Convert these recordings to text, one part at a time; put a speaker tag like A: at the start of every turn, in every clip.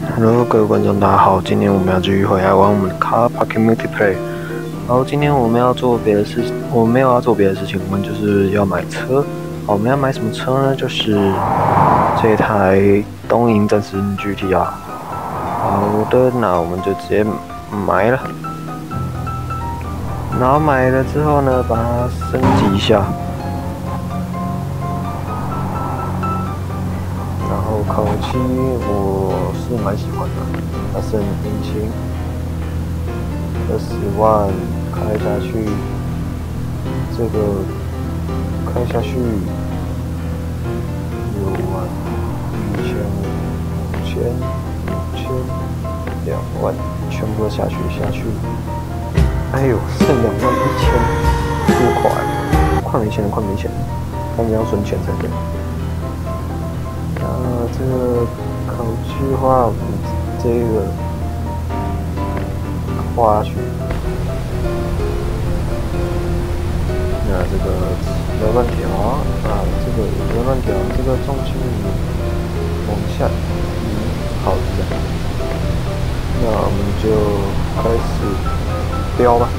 A: Hello，各位观众，大家好。今天我们要继续回来玩我们的 Car Parking Multiplayer。然后今天我们要做别的事，我们没有要做别的事情，我们就是要买车。好，我们要买什么车呢？就是这台东瀛战士 GT-R。好的，那我们就直接买了。然后买了之后呢，把它升级一下。然后烤漆我是蛮喜欢的，它是很年轻，20万开下去，这个开下去6万、1500、5000、2万，全部都下去。哎呦，剩2万1000，这么快没钱了，赶紧要存钱才对。这个烤漆的话，这个画下去。那这个不要乱调啊，这个也不要乱调，这个重心往下移，好的。那我们就开始标吧。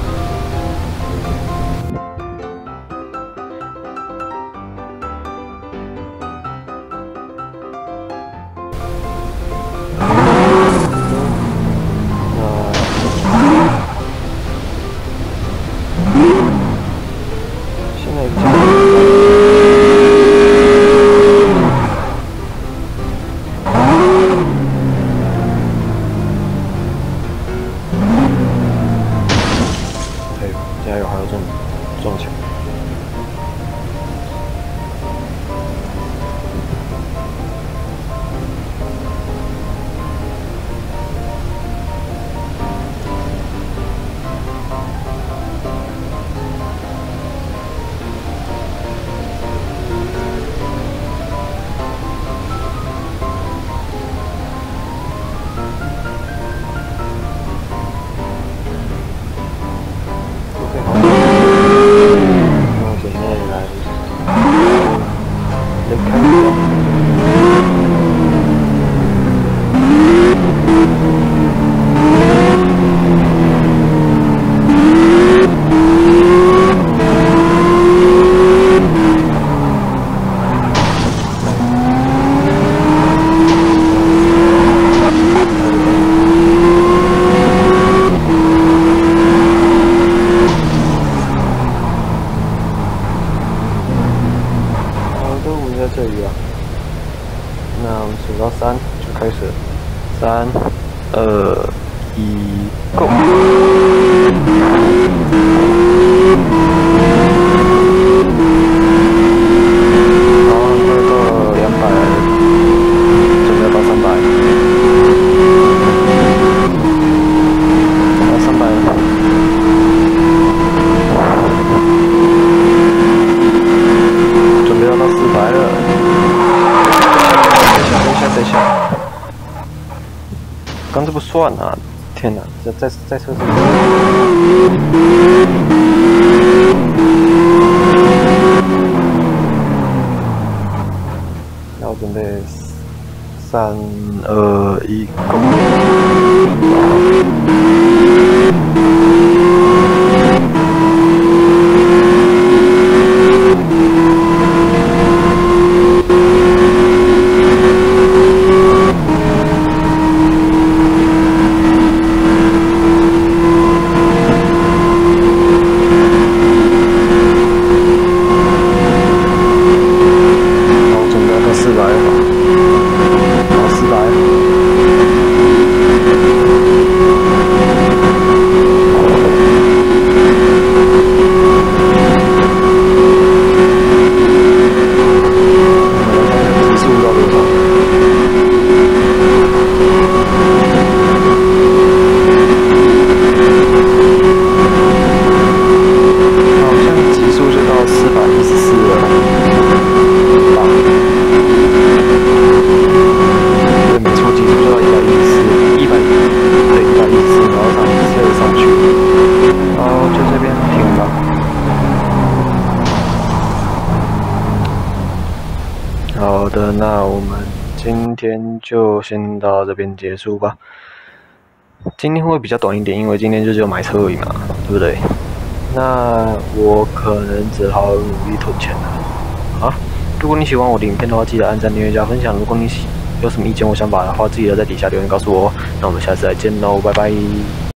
A: 加油，还要撞墙。在这里啊，那我们数到3就开始，3、2、1 ，Go！ 好，快到了200，准备到300，到300了。准备要到400了。等一下，刚这不算啊！天哪，在车上。然后准备3、2、1 ，Go！ 400， 天就先到这边结束吧。今天会比较短一点，因为今天就只有买车而已嘛，对不对？那我可能只好努力囤钱了。好，如果你喜欢我的影片的话，记得按赞、订阅、加分享。如果你有什么意见或想法的话，记得在底下留言告诉我。那我们下次再见喽，拜拜。